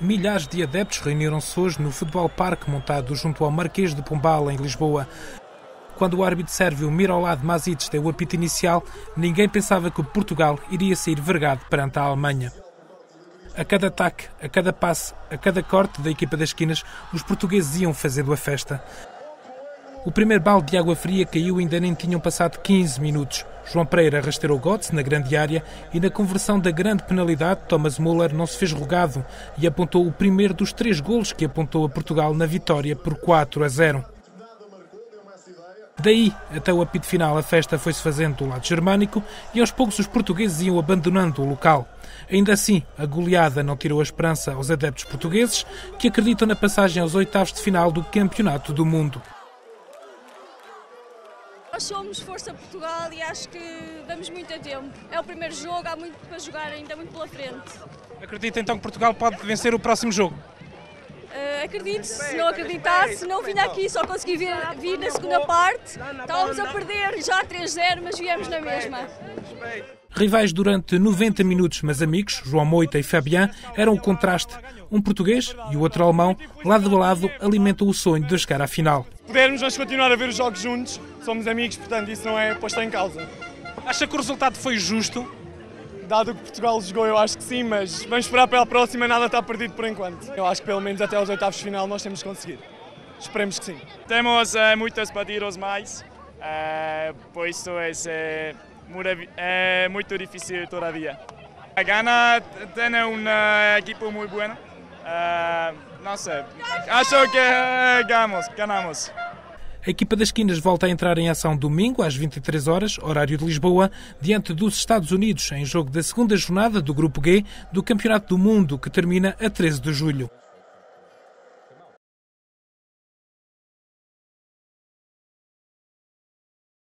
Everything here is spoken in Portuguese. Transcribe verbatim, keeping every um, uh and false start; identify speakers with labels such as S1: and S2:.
S1: Milhares de adeptos reuniram-se hoje no Futebol Parque montado junto ao Marquês de Pombal, em Lisboa. Quando o árbitro sérvio Milorad Masic deu o apito inicial, ninguém pensava que Portugal iria sair vergado perante a Alemanha. A cada ataque, a cada passe, a cada corte da equipa das esquinas, os portugueses iam fazendo a festa. O primeiro balde de água fria caiu e ainda nem tinham passado quinze minutos. João Pereira rasteirou Götze na grande área e na conversão da grande penalidade, Thomas Müller não se fez rogado e apontou o primeiro dos três golos que apontou a Portugal na vitória por quatro a zero. Daí, até o apito final, a festa foi-se fazendo do lado germânico e aos poucos os portugueses iam abandonando o local. Ainda assim, a goleada não tirou a esperança aos adeptos portugueses que acreditam na passagem aos oitavos de final do Campeonato do Mundo.
S2: Nós somos Força Portugal e acho que damos muito a tempo. É o primeiro jogo, há muito para jogar, ainda muito pela frente.
S1: Acredita então que Portugal pode vencer o próximo jogo?
S2: Uh, acredito, se não acreditasse, se não vinha aqui, só consegui vir, vir na segunda parte. Estávamos a perder já três a zero, mas viemos na mesma.
S1: Rivais durante noventa minutos, mas amigos, João Moita e Fabián, eram o contraste. Um português e o outro alemão, lado a lado, alimentam o sonho de chegar à final.
S3: Pudermos nós continuar a ver os jogos juntos, somos amigos, portanto isso não é posto em causa.
S1: Acha que o resultado foi justo?
S3: Dado o que Portugal jogou, eu acho que sim, mas vamos esperar pela próxima, nada está perdido por enquanto. Eu acho que pelo menos até aos oitavos de final nós temos que conseguir. Esperemos que sim.
S4: Temos uh, muitos partidos mais, uh, por isso é, é muito difícil todavía. A Ghana tem uma equipe muito boa, uh, não sei, acho que ganhamos, ganhamos.
S1: A equipa das esquinas volta a entrar em ação domingo às vinte e três horas, horário de Lisboa, diante dos Estados Unidos, em jogo da segunda jornada do Grupo G do Campeonato do Mundo, que termina a treze de julho.